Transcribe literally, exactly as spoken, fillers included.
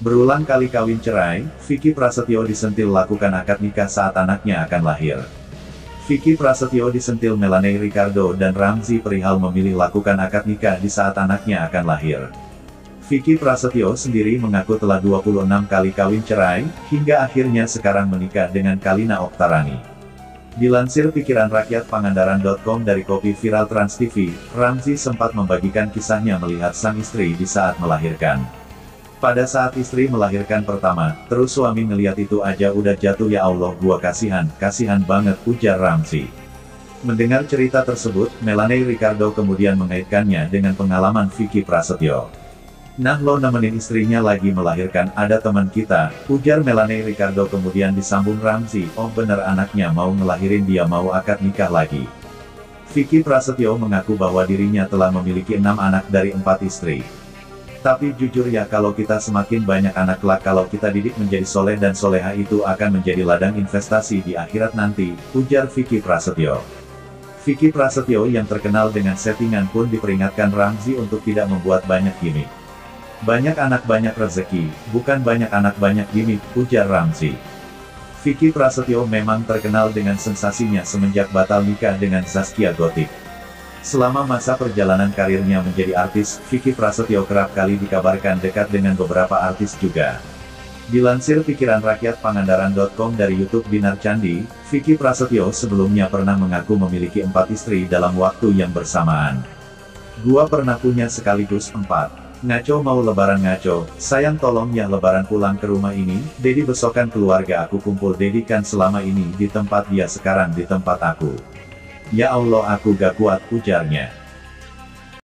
Berulang kali kawin cerai, Vicky Prasetyo disentil lakukan akad nikah saat anaknya akan lahir. Vicky Prasetyo disentil Melanie Ricardo dan Ramzy perihal memilih lakukan akad nikah di saat anaknya akan lahir. Vicky Prasetyo sendiri mengaku telah dua puluh enam kali kawin cerai, hingga akhirnya sekarang menikah dengan Kalina Oktarani. Dilansir pikiran rakyat pangandaran titik com dari Kopi Viral Trans T V, Ramzy sempat membagikan kisahnya melihat sang istri di saat melahirkan. Pada saat istri melahirkan pertama, terus suami ngeliat itu aja udah jatuh, ya Allah gua kasihan, kasihan banget, ujar Ramzy. Mendengar cerita tersebut, Melanie Ricardo kemudian mengaitkannya dengan pengalaman Vicky Prasetyo. Nah lo nemenin istrinya lagi melahirkan, ada teman kita, ujar Melanie Ricardo kemudian disambung Ramzy, oh bener anaknya mau ngelahirin dia mau akad nikah lagi. Vicky Prasetyo mengaku bahwa dirinya telah memiliki enam anak dari empat istri. Tapi jujur ya kalau kita semakin banyak anak kelak kalau kita didik menjadi soleh dan soleha itu akan menjadi ladang investasi di akhirat nanti, ujar Vicky Prasetyo. Vicky Prasetyo yang terkenal dengan settingan pun diperingatkan Ramzy untuk tidak membuat banyak gimmick. Banyak anak banyak rezeki, bukan banyak anak banyak gimmick, ujar Ramzy. Vicky Prasetyo memang terkenal dengan sensasinya semenjak batal nikah dengan Zaskia Gotik. Selama masa perjalanan karirnya menjadi artis, Vicky Prasetyo kerap kali dikabarkan dekat dengan beberapa artis juga. Dilansir pikiran rakyat pangandaran titik com dari YouTube Binar Candi, Vicky Prasetyo sebelumnya pernah mengaku memiliki empat istri dalam waktu yang bersamaan. Gua pernah punya sekaligus empat. Ngaco mau lebaran ngaco, sayang tolong ya lebaran pulang ke rumah ini, Dedi besokan keluarga aku kumpul Dedi kan selama ini di tempat dia sekarang di tempat aku. Ya Allah aku gak kuat, ujarnya.